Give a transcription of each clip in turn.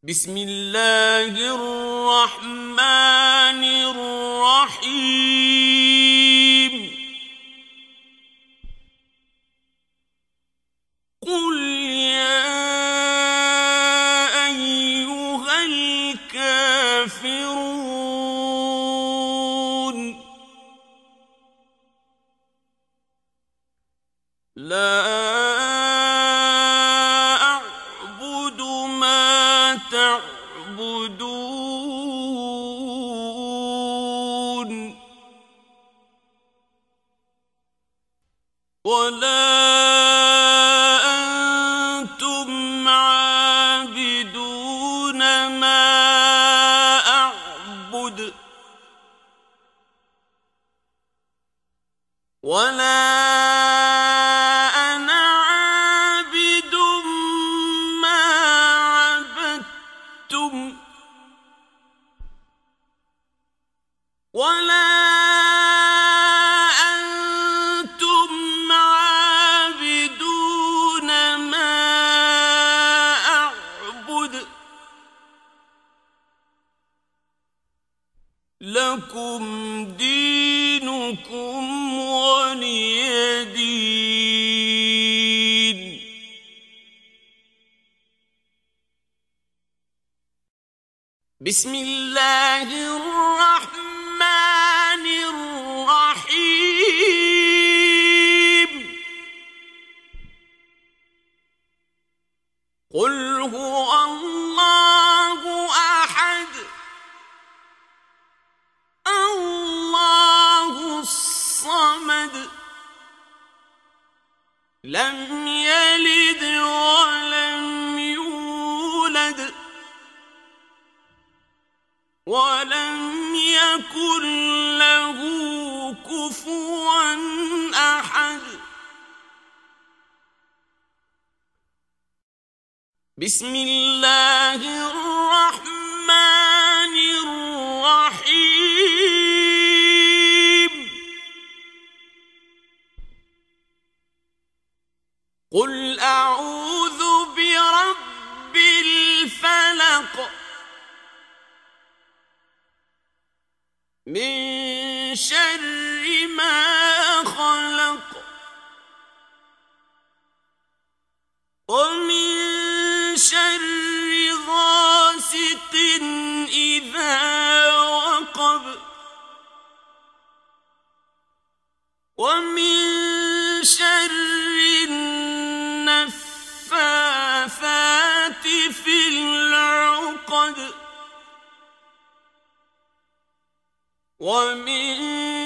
بسم الله الرحمن الرحيم قل يا أيها الكافرون لا أعبد ما تعبدون ولا أنتم عابدون ما أعبد ولا أنا عابد ما عبدتم ولا أنتم عابدون ما أعبد لكم دينكم ولي دين. بسم الله الرحمن الرحيم قل هو الله أحد الله الصمد لم يلد ولم يولد ولم يكن له كفوا أحد. بسم الله الرحمن الرحيم قل أعوذ برب الفلق من شر ما خلق ومن شر غاسق إذا وقب ومن شر النفاثات في العقد ومن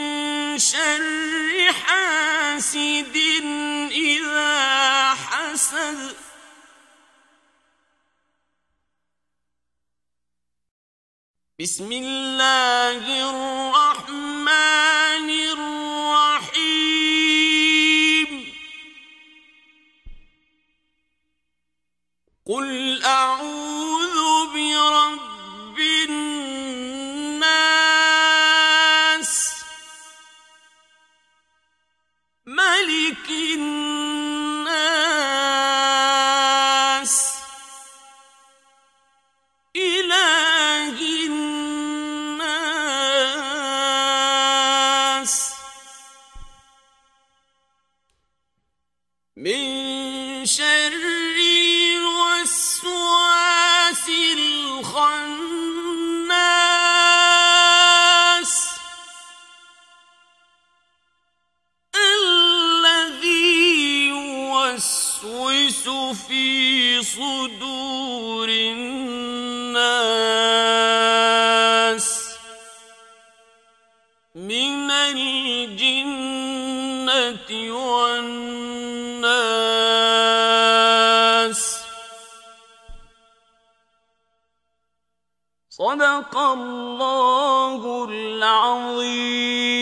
شر حاسد إذا حسد. بسم الله الرحمن الرحيم قل أعوذ برب الناس ملك الناس إله الناس من شر الوسواس الخناس الذي يوسوس في صدور الناس من الجنة والناس. صدق الله العظيم.